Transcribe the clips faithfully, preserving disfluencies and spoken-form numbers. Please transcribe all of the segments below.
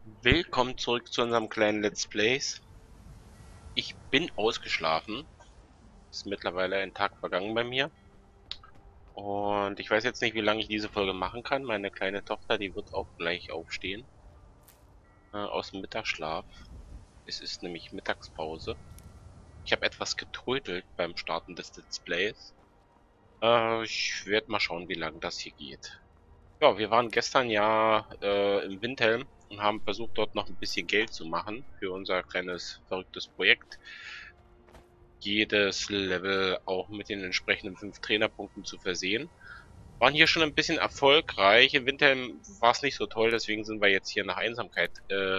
Willkommen zurück zu unserem kleinen Let's Plays. Ich bin ausgeschlafen. Ist mittlerweile ein Tag vergangen bei mir. Und ich weiß jetzt nicht, wie lange ich diese Folge machen kann. Meine kleine Tochter, die wird auch gleich aufstehen. Äh, aus dem Mittagsschlaf. Es ist nämlich Mittagspause. Ich habe etwas getrödelt beim Starten des Let's Plays. Äh, ich werde mal schauen, wie lange das hier geht. Ja, wir waren gestern ja äh, im Windhelm und haben versucht, dort noch ein bisschen Geld zu machen für unser kleines verrücktes Projekt. Jedes Level auch mit den entsprechenden fünf Trainerpunkten zu versehen. Waren hier schon ein bisschen erfolgreich. Im Windhelm war es nicht so toll, deswegen sind wir jetzt hier nach Einsamkeit äh,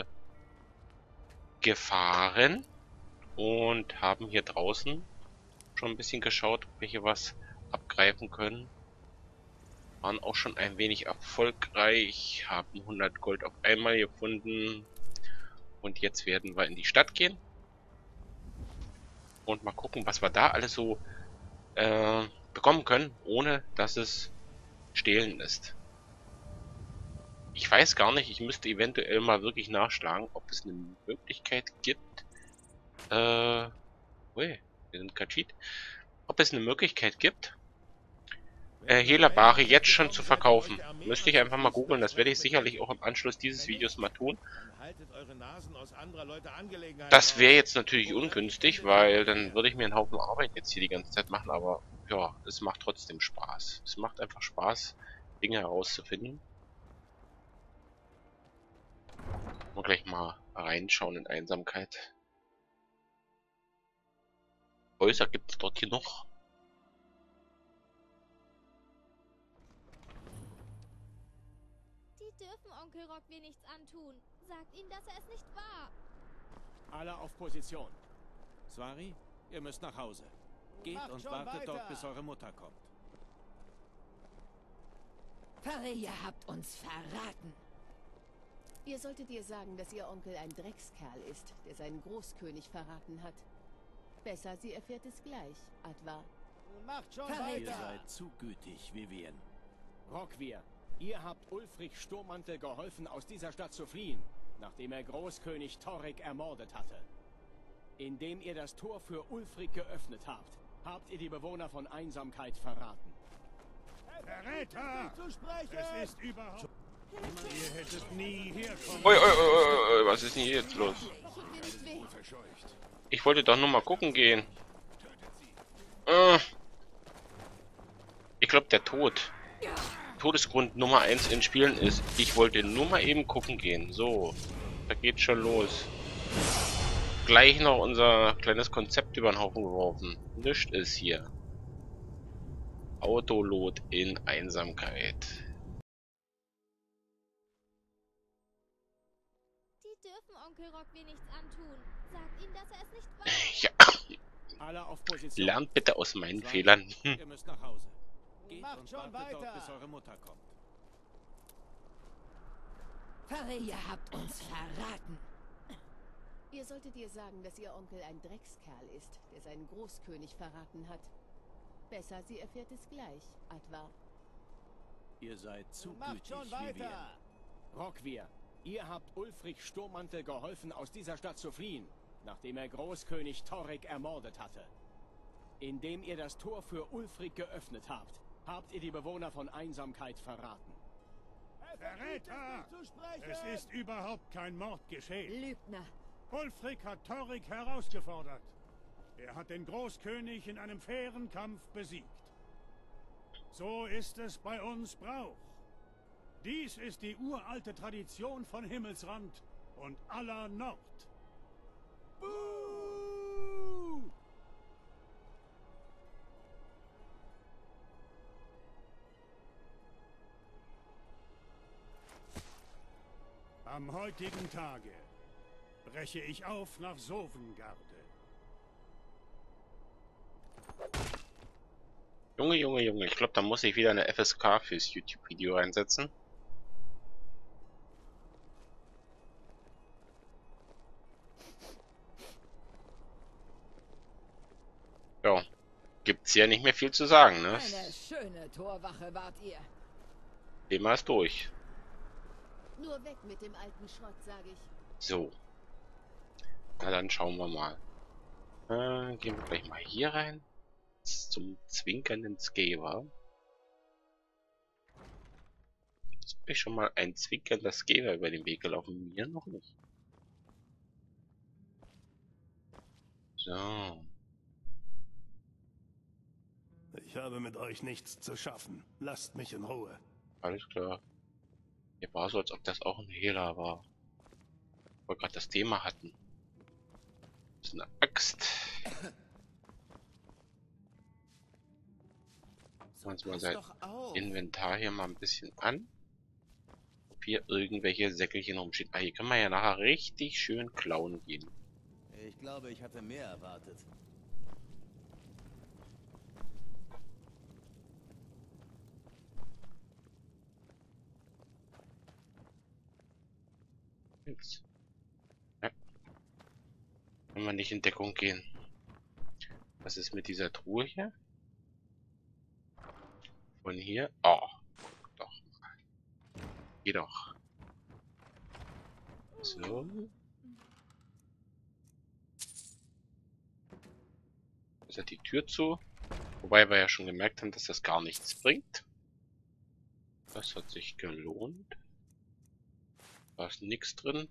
gefahren und haben hier draußen schon ein bisschen geschaut, ob wir hier was abgreifen können. Waren auch schon ein wenig erfolgreich, haben hundert Gold auf einmal gefunden und jetzt werden wir in die Stadt gehen und mal gucken, was wir da alles so äh, bekommen können, ohne dass es stehlen ist. Ich weiß gar nicht, ich müsste eventuell mal wirklich nachschlagen, ob es eine Möglichkeit gibt, äh, ui, wir sind kein Cheat, ob es eine Möglichkeit gibt, äh, Hehlerbare jetzt schon zu verkaufen. Müsste ich einfach mal googeln, das werde ich sicherlich auch im Anschluss dieses Videos mal tun. Das wäre jetzt natürlich ungünstig, weil dann würde ich mir einen Haufen Arbeit jetzt hier die ganze Zeit machen, aber ja, es macht trotzdem Spaß. Es macht einfach Spaß, Dinge herauszufinden. Mal gleich mal reinschauen in Einsamkeit. Häuser gibt es dort hier noch? Die dürfen Onkel Rockwe nichts antun. Sagt ihnen, dass er es nicht war. Alle auf Position. Swari, ihr müsst nach Hause. Geht Macht und schon wartet weiter. dort, bis eure Mutter kommt. Farre, ihr habt uns verraten. Ihr solltet ihr sagen, dass ihr Onkel ein Dreckskerl ist, der seinen Großkönig verraten hat. Besser, sie erfährt es gleich, Advar. Macht schon Verräter. Ihr weiter. seid zu gütig, Vivien. Rockweir, ihr habt Ulfrich Sturmmantel geholfen, aus dieser Stadt zu fliehen, nachdem er Großkönig Torrik ermordet hatte. Indem ihr das Tor für Ulfric geöffnet habt, habt ihr die Bewohner von Einsamkeit verraten. Verräter! Zu sprechen! Es ist überhaupt... Ihr hättet nie herkommen... Ui, ui, ui, ui, was ist denn hier jetzt los? Tut mir nicht weh. Ich wollte doch nur mal gucken gehen. Äh, ich glaube, der Tod. Todesgrund Nummer eins in Spielen ist, ich wollte nur mal eben gucken gehen. So, da geht's schon los. Gleich noch unser kleines Konzept über den Haufen geworfen. Nichts ist hier. Autolot in Einsamkeit. Die dürfen Onkel Rockwe nichts antun. Sagt ihnen, dass er es nicht war. Ja, Alle auf Position. lernt bitte aus meinen Swari, Fehlern. Ihr müsst nach Hause. Geht Macht und schon wartet dort, weiter. bis eure Mutter kommt. Farre, ihr habt uns verraten. Ihr solltet ihr sagen, dass ihr Onkel ein Dreckskerl ist, der seinen Großkönig verraten hat. Besser, sie erfährt es gleich, Advar. Ihr seid zu Macht gütig, schon Vivien. weiter. Rockweir, ihr habt Ulfrich Sturmmantel geholfen, aus dieser Stadt zu fliehen, nachdem er Großkönig Torrik ermordet hatte. Indem ihr das Tor für Ulfric geöffnet habt, habt ihr die Bewohner von Einsamkeit verraten. Verräter! Zu sprechen! Es ist überhaupt kein Mord geschehen. Lügner. Ulfric hat Torrik herausgefordert. Er hat den Großkönig in einem fairen Kampf besiegt. So ist es bei uns Brauch. Dies ist die uralte Tradition von Himmelsrand und aller Nord. Buh! Am heutigen Tage breche ich auf nach Sovengarde. Junge, Junge, Junge, ich glaube, da muss ich wieder eine F S K fürs YouTube-Video reinsetzen. Ja, gibt's hier nicht mehr viel zu sagen, ne? Eine schöne Torwache wart ihr. Thema ist durch. Nur weg mit dem alten Schrott, sage ich. So. Na dann schauen wir mal. Äh, gehen wir gleich mal hier rein. Zum zwinkernden Skaver. Ist mir schon mal ein zwinkernder Skaver über den Weg gelaufen? Mir noch nicht. So. Ich habe mit euch nichts zu schaffen. Lasst mich in Ruhe. Alles klar. Hier war so, als ob das auch ein Hehler war. Wo wir gerade das Thema hatten. Das ist eine Axt. Schauen wir uns mal sein Inventar hier mal ein bisschen an. Ob hier irgendwelche Säckelchen rumstehen. Ah, hier können wir ja nachher richtig schön klauen gehen. Ich glaube, ich hatte mehr erwartet. Jetzt. Ja. Wenn wir nicht in Deckung gehen. Was ist mit dieser Truhe hier? Von hier? Oh. Doch. Geh doch. So. Ist hat die Tür zu. Wobei wir ja schon gemerkt haben, dass das gar nichts bringt. Das hat sich gelohnt. Da ist nichts drin.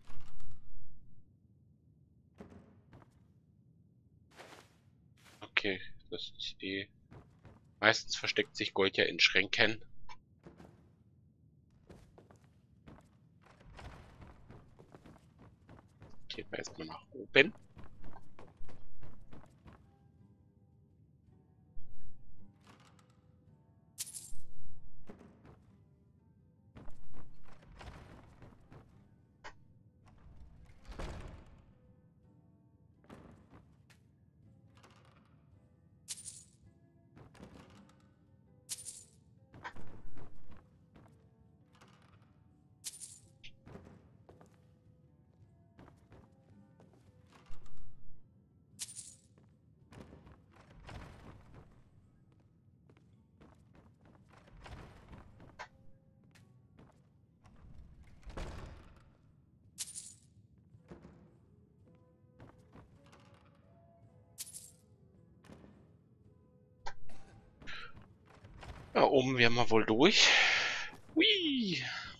Okay, das ist die... Meistens versteckt sich Gold ja in Schränken. Gehen wir erstmal nach oben. Da oben wären wir wohl durch. Hui.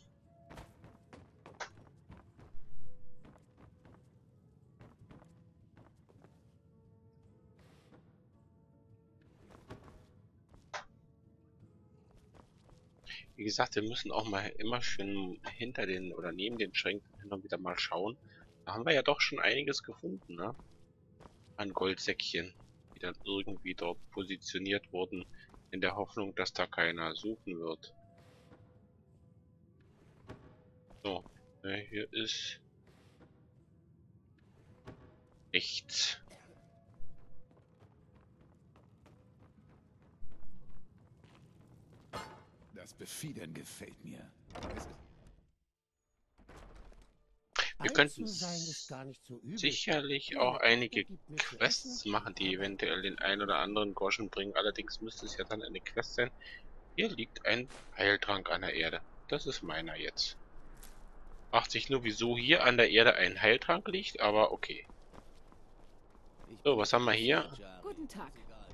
Wie gesagt, wir müssen auch mal immer schön hinter den oder neben den Schränken hin und wieder mal schauen. Da haben wir ja doch schon einiges gefunden, ne? An Goldsäckchen, die dann irgendwie dort positioniert wurden, in der Hoffnung, dass da keiner suchen wird. So, ne, hier ist nichts. Das Befiedern gefällt mir. Wir könnten sicherlich auch einige Quests machen, die eventuell den ein oder anderen Groschen bringen. Allerdings müsste es ja dann eine Quest sein. Hier liegt ein Heiltrank an der Erde. Das ist meiner jetzt. Fragt sich nur, wieso hier an der Erde ein Heiltrank liegt, aber okay. So, was haben wir hier? Guten Tag.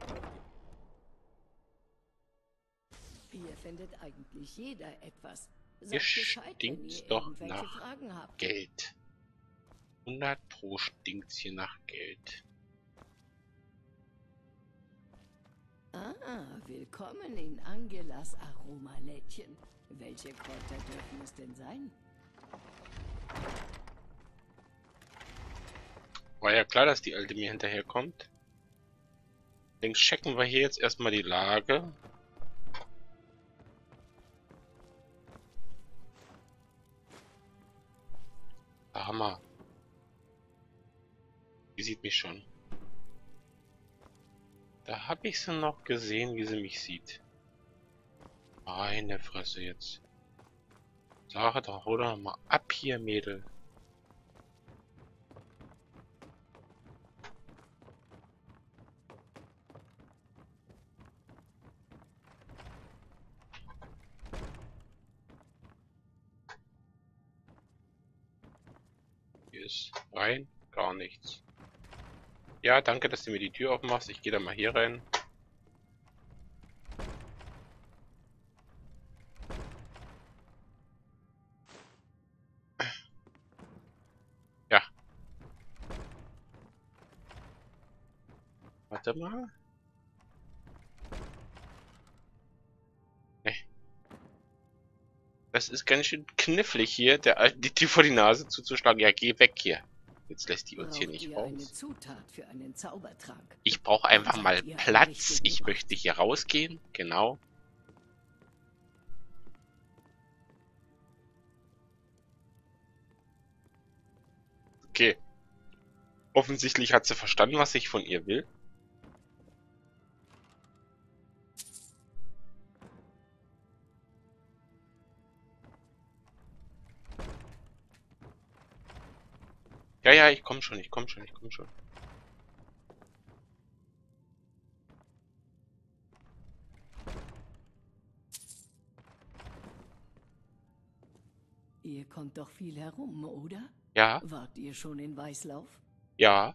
Hier findet eigentlich jeder etwas. Hier Sagt Bescheid, wenn stinkt's ihr doch irgendwelche nach Fragen habt. Geld. hundert Pro stinkt's hier nach Geld. Ah, willkommen in Angelas Aromalädchen. Welche Kräuter dürfen es denn sein? War ja klar, dass die Alte mir hinterherkommt. Links checken wir hier jetzt erstmal die Lage. Der Hammer. Die sieht mich schon. Da habe ich sie noch gesehen, wie sie mich sieht. Meine Fresse jetzt. Sag doch, hol doch mal ab hier, Mädel. ist? Rein? Gar nichts. Ja, danke, dass du mir die Tür aufmachst. Ich gehe da mal hier rein. Ja. Warte mal. Nee. Das ist ganz schön knifflig hier, der alten die Tür vor die Nase zuzuschlagen. Ja, geh weg hier. Jetzt lässt die uns hier Braucht nicht ihr eine raus. Zutat für einen Zaubertrank? Ich brauche einfach Seid mal ihr am Platz. richtigen Ich Ort? möchte hier rausgehen. Genau. Okay. Offensichtlich hat sie verstanden, was ich von ihr will. Ja, ja, ich komm schon, ich komm schon, ich komm schon. Ihr kommt doch viel herum, oder? Ja, Wart ihr schon in Weißlauf? ja.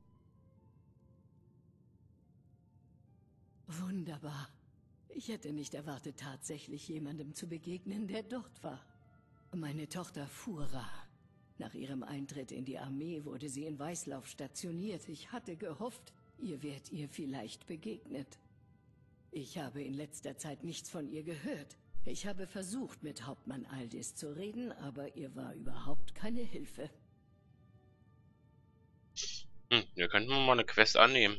Wunderbar. Ich hätte nicht erwartet, tatsächlich jemandem zu begegnen, der dort war. Meine Tochter Fura. Nach ihrem Eintritt in die Armee wurde sie in Weißlauf stationiert. Ich hatte gehofft, ihr wärt ihr vielleicht begegnet. Ich habe in letzter Zeit nichts von ihr gehört. Ich habe versucht, mit Hauptmann Aldis zu reden, aber ihr war überhaupt keine Hilfe. Hm, wir könnten mal eine Quest annehmen.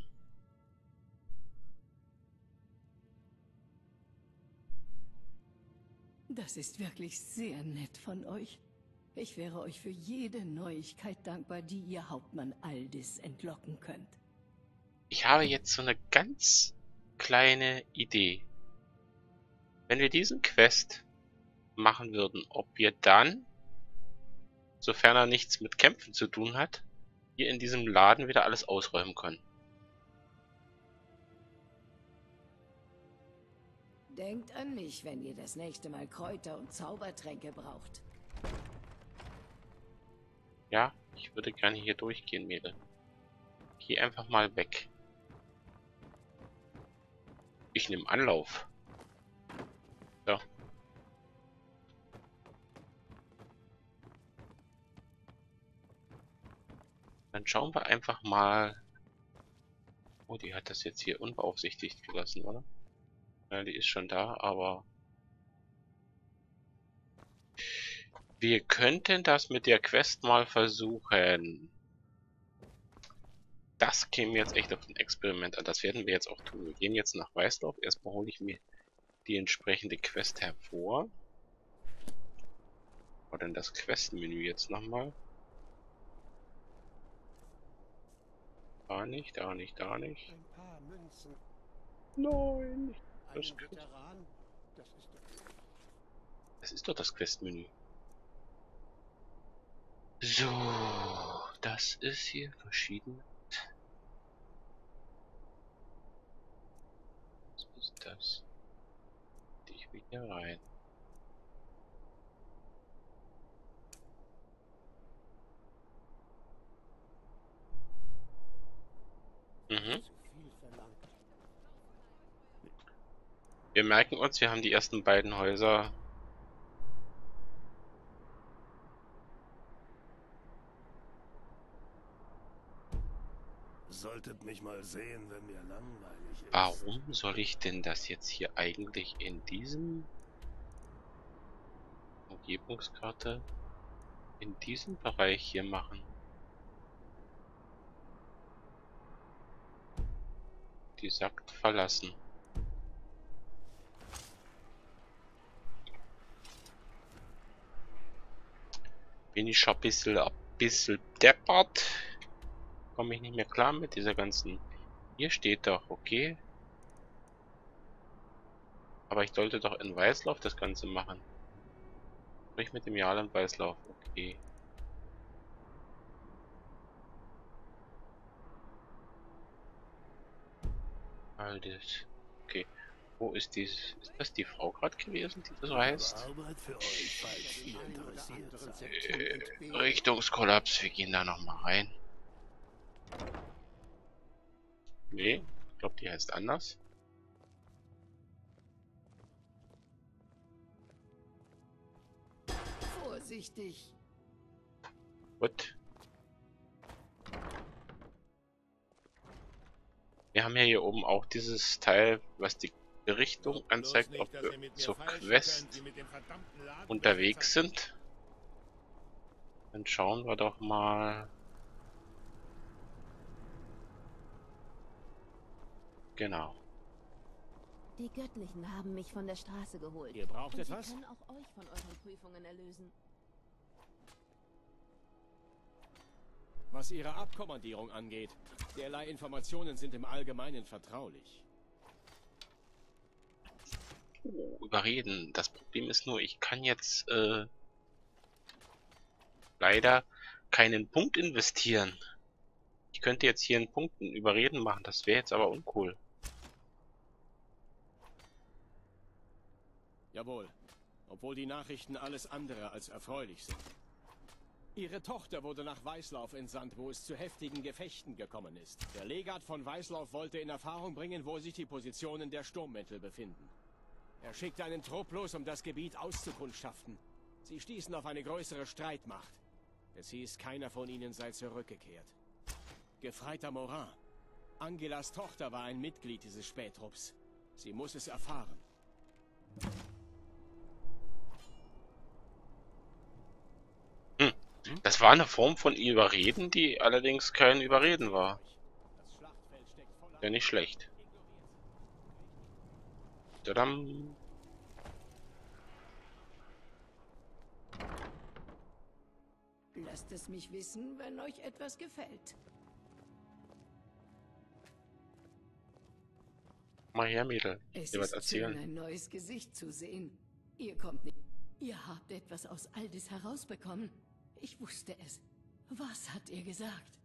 Das ist wirklich sehr nett von euch. Ich wäre euch für jede Neuigkeit dankbar, die ihr Hauptmann Aldis entlocken könnt. Ich habe jetzt so eine ganz kleine Idee. Wenn wir diesen Quest machen würden, ob wir dann, sofern er nichts mit Kämpfen zu tun hat, hier in diesem Laden wieder alles ausräumen können. Denkt an mich, wenn ihr das nächste Mal Kräuter und Zaubertränke braucht. Ja, ich würde gerne hier durchgehen, Mädel. Geh einfach mal weg. Ich nehme Anlauf. So. Dann schauen wir einfach mal. Oh, die hat das jetzt hier unbeaufsichtigt gelassen, oder? Ja, die ist schon da, aber wir könnten das mit der Quest mal versuchen. Das käme jetzt echt auf ein Experiment an. Das werden wir jetzt auch tun. Wir gehen jetzt nach Weißlauf. Erstmal hole ich mir die entsprechende Quest hervor. War denn das Questmenü jetzt nochmal? Da nicht, da nicht, da nicht. Ein paar Münzen. Nein. Das, Einen Veteran. Das ist doch... das ist doch das Questmenü. So, das ist hier verschieden. Was ist das? Ich will hier rein. Mhm. Zu viel verlangt. Wir merken uns, wir haben die ersten beiden Häuser. Solltet mich mal sehen, wenn mir langweilig ist. Warum soll ich denn das jetzt hier eigentlich in diesem Umgebungskarte in diesem Bereich hier machen? Die sagt verlassen. Bin ich schon ein bisschen, ein bisschen deppert. Komme ich nicht mehr klar mit dieser ganzen... Hier steht doch, okay. Aber ich sollte doch in Weißlauf das Ganze machen. Sprich mit dem Jarl in Weißlauf, okay. All das. Okay. Wo ist dies? Ist das die Frau gerade gewesen, die das so heißt? Arbeit für euch, falls ihr interessiert seid. Äh, Richtungskollaps, wir gehen da nochmal rein. Nee, ich glaube, die heißt anders. Vorsichtig. Gut. Wir haben ja hier oben auch dieses Teil, was die Richtung anzeigt, ob wir zur Quest unterwegs sind. Dann schauen wir doch mal. Genau. Die Göttlichen haben mich von der Straße geholt. Ihr braucht Und etwas? sie können auch euch von euren Prüfungen erlösen. Was Ihre Abkommandierung angeht, derlei Informationen sind im Allgemeinen vertraulich. Oh, überreden. Das Problem ist nur, ich kann jetzt äh, leider keinen Punkt investieren. Ich könnte jetzt hier einen Punkt in Überreden machen, das wäre jetzt aber uncool. Jawohl, obwohl die Nachrichten alles andere als erfreulich sind. Ihre Tochter wurde nach Weißlauf entsandt, wo es zu heftigen Gefechten gekommen ist. Der Legat von Weißlauf wollte in Erfahrung bringen, wo sich die Positionen der Sturmmäntel befinden. Er schickte einen Trupp los, um das Gebiet auszukundschaften. Sie stießen auf eine größere Streitmacht. Es hieß, keiner von ihnen sei zurückgekehrt. Gefreiter Morin. Angelas Tochter war ein Mitglied dieses Spähtrupps. Sie muss es erfahren. Hm. Das war eine Form von Überreden, die allerdings kein Überreden war. Ja, nicht schlecht. Tadam. Lasst es mich wissen, wenn euch etwas gefällt. Mal her, Mädel. Es Dir was ist erzählen. schön, ein neues Gesicht zu sehen. Ihr kommt nicht. Ihr habt etwas aus Aldis herausbekommen. Ich wusste es. Was hat ihr gesagt?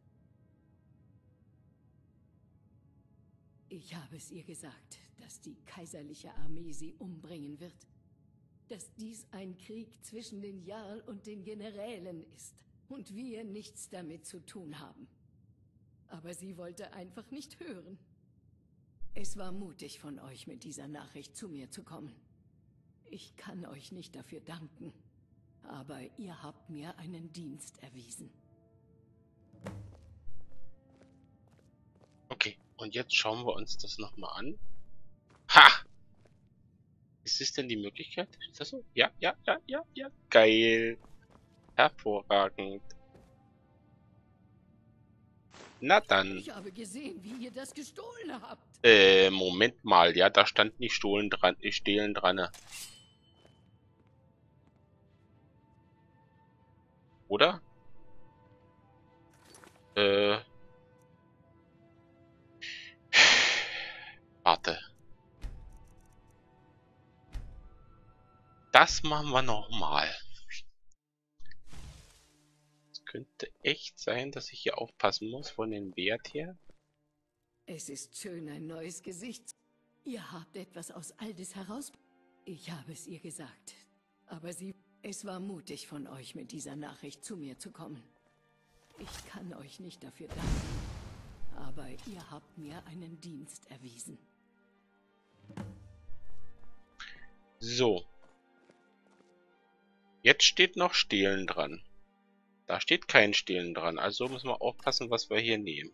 Ich habe es ihr gesagt, dass die kaiserliche Armee sie umbringen wird. Dass dies ein Krieg zwischen den Jarl und den Generälen ist und wir nichts damit zu tun haben. Aber sie wollte einfach nicht hören. Es war mutig von euch, mit dieser Nachricht zu mir zu kommen. Ich kann euch nicht dafür danken, aber ihr habt mir einen Dienst erwiesen. Okay, und jetzt schauen wir uns das nochmal an. Ha! Ist es denn die Möglichkeit? Ist das so? Ja, ja, ja, ja, ja. Geil. Hervorragend. Na dann. Ich habe gesehen, wie ihr das gestohlen habt. Äh, Moment mal. Ja, da stand nicht Stohlen dran, nicht Stehlen dran. Ne? Oder? Äh. Warte. Das machen wir nochmal. Es könnte echt sein, dass ich hier aufpassen muss von dem Wert her. Es ist schön, ein neues Gesicht. Ihr habt etwas aus Aldis heraus... Ich habe es ihr gesagt. Aber sie... Es war mutig von euch, mit dieser Nachricht zu mir zu kommen. Ich kann euch nicht dafür danken. Aber ihr habt mir einen Dienst erwiesen. So. Jetzt steht noch Stehlen dran. Da steht kein Stehlen dran. Also müssen wir aufpassen, was wir hier nehmen.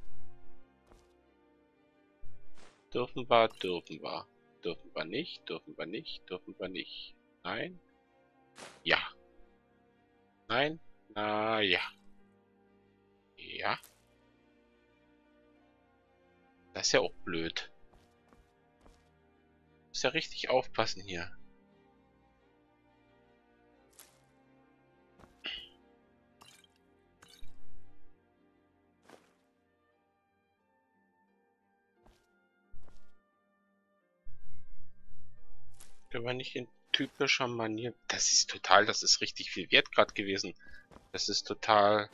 Dürfen wir, dürfen wir. Dürfen wir nicht, dürfen wir nicht, dürfen wir nicht. Nein. Ja. Nein. Na ja. Ja. Das ist ja auch blöd. Muss ja richtig aufpassen hier. Aber nicht in typischer Manier. Das ist total, das ist richtig viel wert gerade gewesen. Das ist total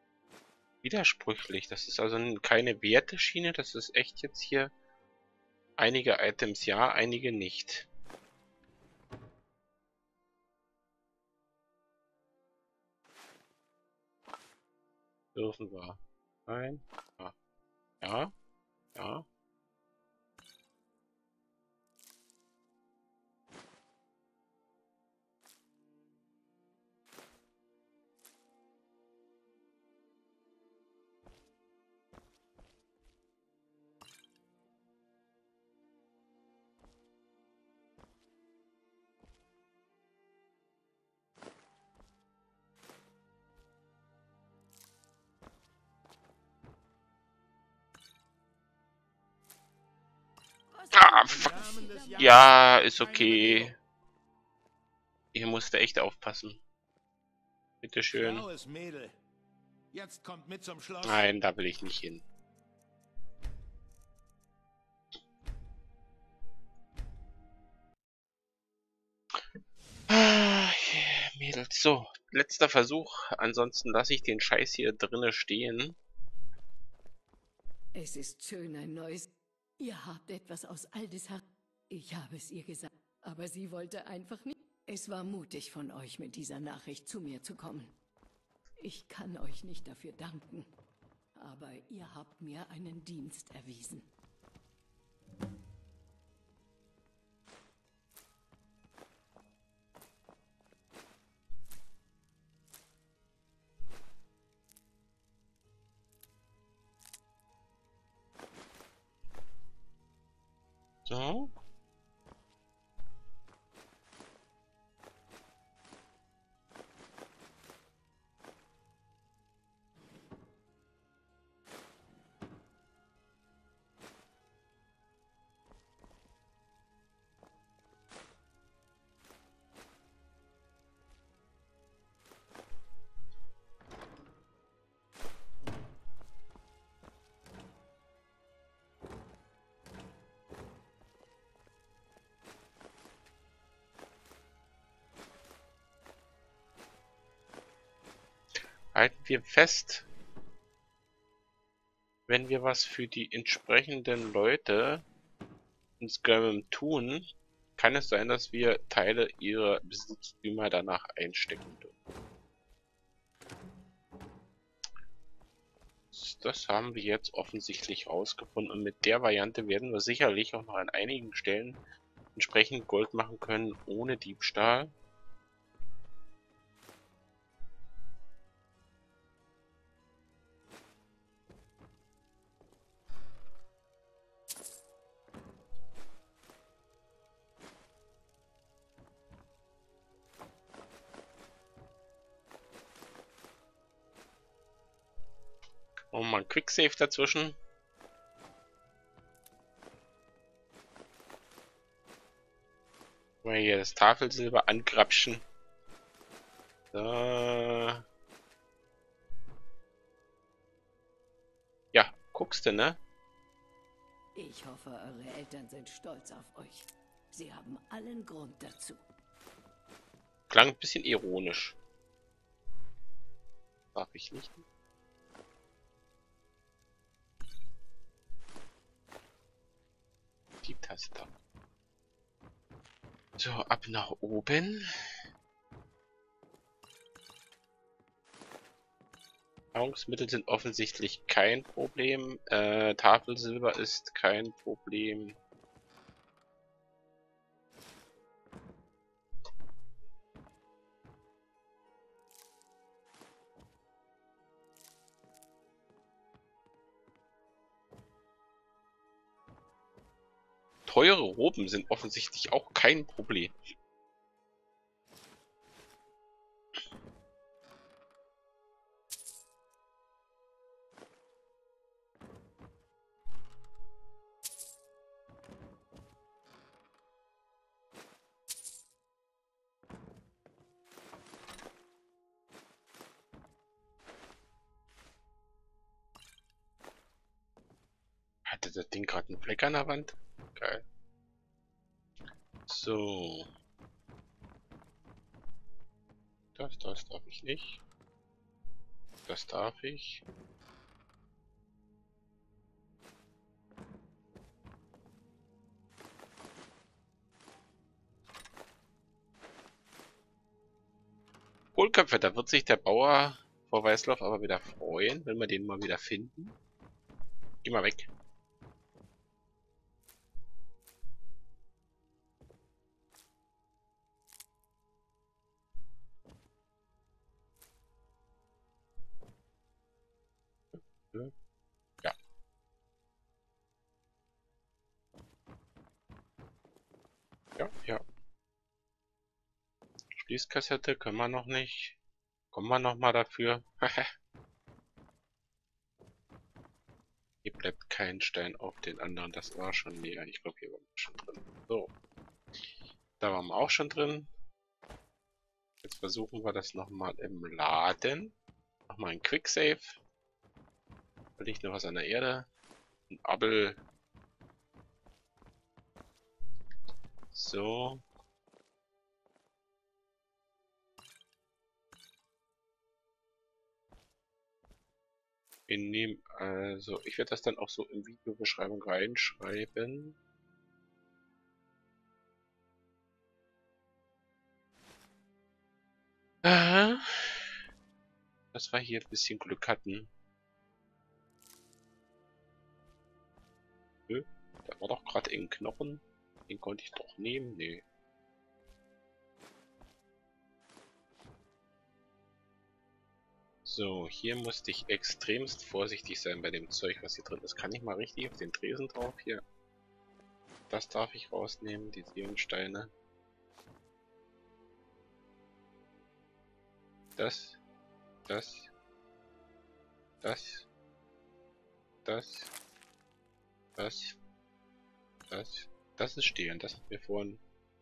widersprüchlich. Das ist also keine Werteschiene, das ist echt jetzt hier Einige Items ja, einige nicht. Dürfen wir. Nein. Ja. Ja. Ja. Ah, fuck. Ja, ist okay. Ihr musst echt aufpassen. Bitteschön. Blaues Mädel. Jetzt kommt mit zum Schloss. Nein, da will ich nicht hin. Ah, yeah, Mädels. So, letzter Versuch. Ansonsten lasse ich den Scheiß hier drinnen stehen. Es ist schön, ein neues... Ihr habt etwas aus Aldeshar... Ich habe es ihr gesagt, aber sie wollte einfach nicht... Es war mutig von euch, mit dieser Nachricht zu mir zu kommen. Ich kann euch nicht dafür danken, aber ihr habt mir einen Dienst erwiesen. So. Halten wir fest, wenn wir was für die entsprechenden Leute in Skyrim tun, kann es sein, dass wir Teile ihrer Besitztümer danach einstecken dürfen. Das haben wir jetzt offensichtlich rausgefunden und mit der Variante werden wir sicherlich auch noch an einigen Stellen entsprechend Gold machen können, ohne Diebstahl. Und mal ein Quicksave dazwischen. Mal hier das Tafelsilber angrapschen. So. Ja, guckst du, ne? Ich hoffe, eure Eltern sind stolz auf euch. Sie haben allen Grund dazu. Klang ein bisschen ironisch. Darf ich nicht? Die Taste. So, ab nach oben. Nahrungsmittel sind offensichtlich kein Problem. Äh, Tafelsilber ist kein Problem. Teure Roben sind offensichtlich auch kein Problem. Hatte das Ding gerade einen Fleck an der Wand? Geil. So. Das, das darf ich nicht. Das darf ich. Köpfe, da wird sich der Bauer vor Weißlauf aber wieder freuen, wenn wir den mal wieder finden. Geh mal weg. Ja. Ja, ja. Schließkassette können wir noch nicht. Kommen wir noch mal dafür. Hier bleibt kein Stein auf den anderen. Das war schon leer. Ich glaube, hier waren wir schon drin. So. Da waren wir auch schon drin. Jetzt versuchen wir das nochmal im Laden. Nochmal ein Quicksave. Da liegt noch was an der Erde. Ein Abel. So. Wir nehmen, also, ich werde das dann auch so in Videobeschreibung reinschreiben. Aha. Dass wir hier ein bisschen Glück hatten. Nö, da war doch gerade ein Knochen. Den konnte ich doch nehmen. Nee. So, hier musste ich extremst vorsichtig sein bei dem Zeug, was hier drin ist. Kann ich mal richtig auf den Tresen drauf hier? Das darf ich rausnehmen, die Ionensteine. Das, das, das, das, das, das, das ist stehen. Das hat mir vorhin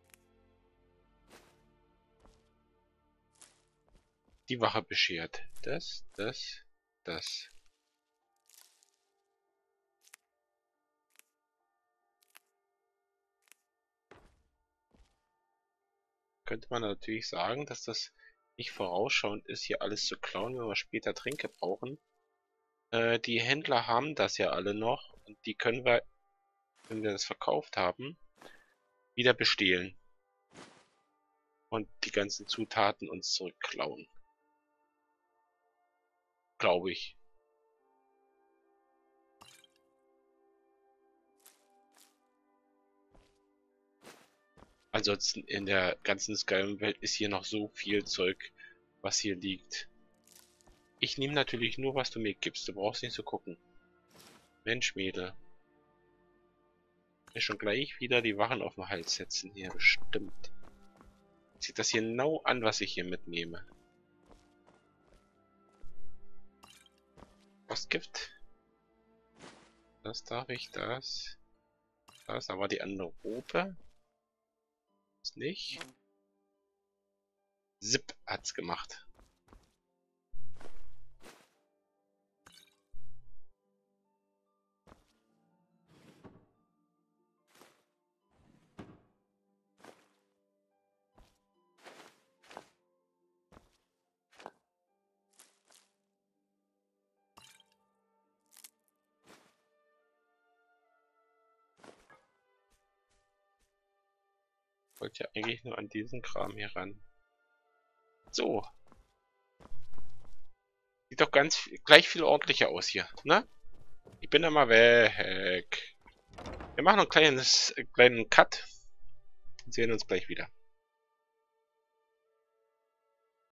die Wache beschert. Das, das, das. Könnte man natürlich sagen, dass das nicht vorausschauend ist, hier alles zu klauen, wenn wir später Tränke brauchen. Äh, die Händler haben das ja alle noch und die können wir, wenn wir das verkauft haben, wieder bestehlen. Und die ganzen Zutaten uns zurückklauen. Glaube ich. Ansonsten in der ganzen Skyrim-Welt ist hier noch so viel Zeug, was hier liegt. Ich nehme natürlich nur, was du mir gibst. Du brauchst nicht zu gucken. Mensch, Mädel. Mir schon gleich wieder die Wachen auf den Hals setzen hier, bestimmt. Sieht das hier genau an, was ich hier mitnehme. Postgift. Das darf ich, das. Das, da war die andere Rope. Das nicht. Zip hat's gemacht. Ich wollte ja eigentlich nur an diesen Kram hier ran. So. Sieht doch ganz gleich viel ordentlicher aus hier, ne? Ich bin da mal weg. Wir machen noch ein kleines, kleinen Cut und sehen uns gleich wieder.